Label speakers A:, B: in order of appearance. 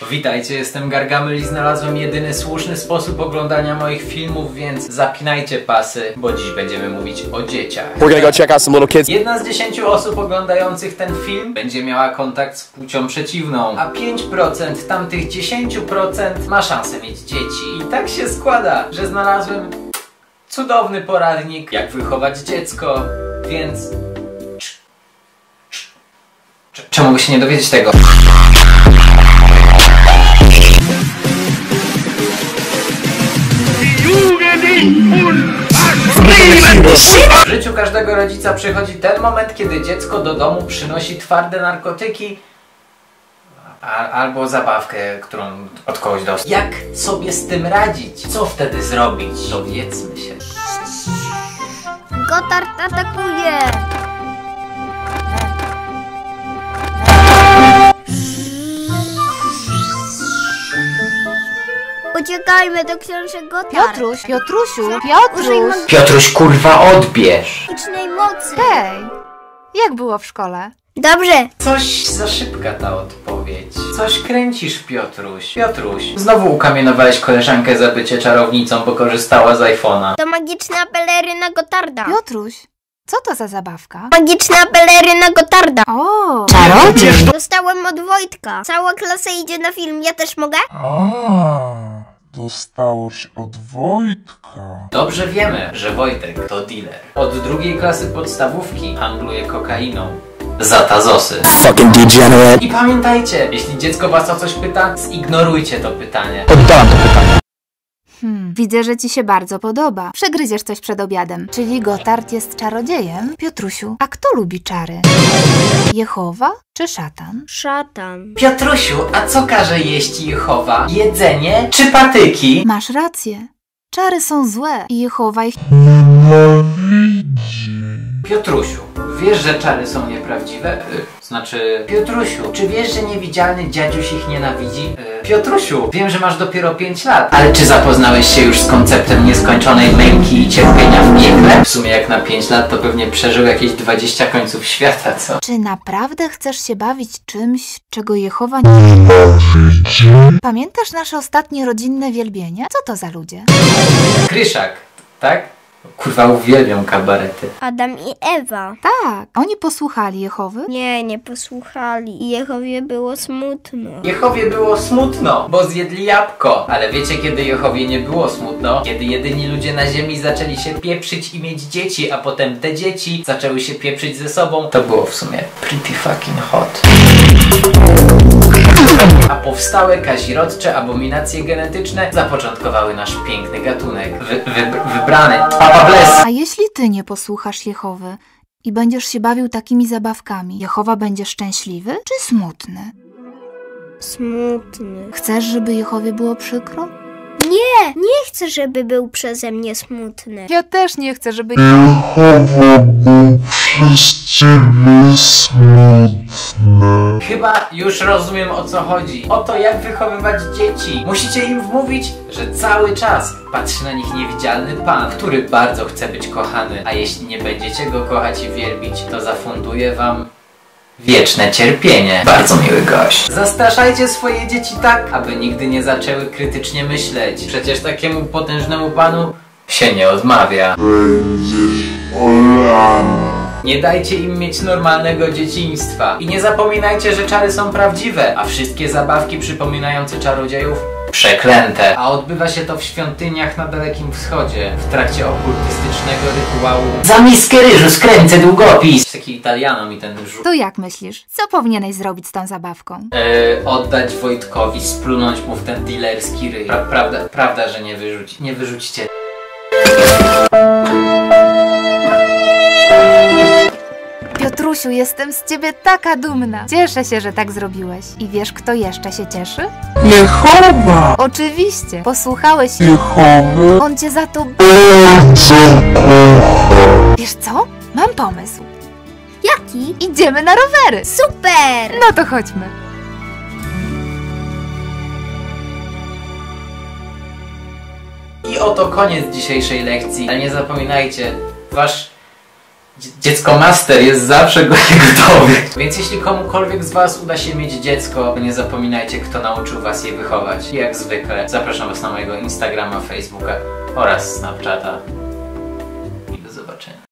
A: Witajcie, jestem Gargamel i znalazłem jedyny słuszny sposób oglądania moich filmów, więc zapinajcie pasy, bo dziś będziemy mówić o dzieciach.
B: We're gonna go check out some little kids.
A: 1 z 10 osób oglądających ten film będzie miała kontakt z płcią przeciwną, a 5% tamtych 10% ma szansę mieć dzieci. I tak się składa, że znalazłem cudowny poradnik, jak wychować dziecko, więc... Czemu by się nie dowiedzieć tego? W życiu każdego rodzica przychodzi ten moment, kiedy dziecko do domu przynosi twarde narkotyki albo zabawkę, którą od kogoś dostał. Jak sobie z tym radzić? Co wtedy zrobić? Dowiedzmy się.
C: Gotthard atakuje! Uciekajmy do książek Gotthard.
D: Piotruś!
A: Piotruś, kurwa, odbierz!
C: Magicznej mocy.
D: Hej! Jak było w szkole?
C: Dobrze.
A: Coś za szybka ta odpowiedź. Coś kręcisz, Piotruś. Piotruś, znowu ukamienowałeś koleżankę za bycie czarownicą, bo korzystała z iPhone'a.
C: To magiczna peleryna Gotharda.
D: Piotruś, co to za zabawka?
C: Magiczna peleryna Gotharda.
D: O!
C: Czarodziej! Dostałem od Wojtka. Cała klasa idzie na film, ja też mogę?
E: Dostałeś od Wojtka.
A: Dobrze wiemy, że Wojtek to dealer. Od 2. klasy podstawówki handluje kokainą. Za tazosy.
B: Fucking degenerate.
A: I pamiętajcie, jeśli dziecko was o coś pyta, zignorujcie to pytanie.
B: Oddałem to pytanie.
D: Widzę, że ci się bardzo podoba. Przegryziesz coś przed obiadem. Czyli Gotthard jest czarodziejem? Piotrusiu, a kto lubi czary? Jehowa czy szatan?
C: Szatan.
A: Piotrusiu, a co każe jeść Jehowa? Jedzenie czy patyki?
D: Masz rację. Czary są złe i Jehowa ich...
A: Piotrusiu, wiesz, że czary są nieprawdziwe? Znaczy... Piotrusiu, czy wiesz, że niewidzialny dziadziuś ich nienawidzi? Piotrusiu, wiem, że masz dopiero 5 lat, ale czy zapoznałeś się już z konceptem nieskończonej męki i cierpienia w piekle? W sumie jak na 5 lat to pewnie przeżył jakieś 20 końców świata, co?
D: Czy naprawdę chcesz się bawić czymś, czego Jehowa nie... Pamiętasz nasze ostatnie rodzinne wielbienie? Co to za ludzie?
A: Kryszak, tak? Kurwa, uwielbiam kabarety.
C: Adam i Ewa.
D: Tak, oni posłuchali Jehowy?
C: Nie posłuchali. I Jehowie było smutno.
A: Jehowie było smutno, bo zjedli jabłko. Ale wiecie, kiedy Jehowie nie było smutno? Kiedy jedyni ludzie na ziemi zaczęli się pieprzyć i mieć dzieci, a potem te dzieci zaczęły się pieprzyć ze sobą. To było w sumie pretty fucking hot. A powstałe kazirodcze abominacje genetyczne zapoczątkowały nasz piękny gatunek. Wybrany. Papa bless!
D: A jeśli ty nie posłuchasz Jehowy i będziesz się bawił takimi zabawkami, Jehowa będzie szczęśliwy czy smutny?
C: Smutny.
D: Chcesz, żeby Jehowie było przykro?
C: Nie chcę, żeby był przeze mnie smutny.
D: Ja też nie chcę, żeby...
E: Przez ciebie smutne.
A: Chyba już rozumiem, o co chodzi. O to, jak wychowywać dzieci. Musicie im wmówić, że cały czas patrzy na nich niewidzialny Pan, który bardzo chce być kochany. A jeśli nie będziecie go kochać i wielbić, to zafunduje wam wieczne cierpienie. Bardzo miły gość. Zastraszajcie swoje dzieci tak, aby nigdy nie zaczęły krytycznie myśleć. Przecież takiemu potężnemu Panu się nie odmawia.
E: Będziesz olana.
A: Nie dajcie im mieć normalnego dzieciństwa. I nie zapominajcie, że czary są prawdziwe, a wszystkie zabawki przypominające czarodziejów przeklęte. A odbywa się to w świątyniach na Dalekim Wschodzie, w trakcie okultystycznego rytuału. Za miskę ryżu skręcę długopis! Taki Italiano mi ten rzut.
D: To jak myślisz? Co powinieneś zrobić z tą zabawką?
A: Oddać Wojtkowi, splunąć mu w ten dealerski ryj. Prawda, że nie wyrzućcie.
D: Piotrusiu, jestem z ciebie taka dumna. Cieszę się, że tak zrobiłeś. I wiesz, kto jeszcze się cieszy?
E: Jehowa!
D: Oczywiście. Posłuchałeś
E: Jehowy
D: On cię za to...
E: bardzo kocha.
D: Wiesz co? Mam pomysł.
C: Jaki?
D: Idziemy na rowery.
C: Super!
D: No to chodźmy.
A: I oto koniec dzisiejszej lekcji. Ale nie zapominajcie, wasz Dziecko master jest zawsze gotowy. Więc jeśli komukolwiek z was uda się mieć dziecko, nie zapominajcie, kto nauczył was je wychować. I jak zwykle zapraszam was na mojego Instagrama, Facebooka oraz Snapchata. I do zobaczenia.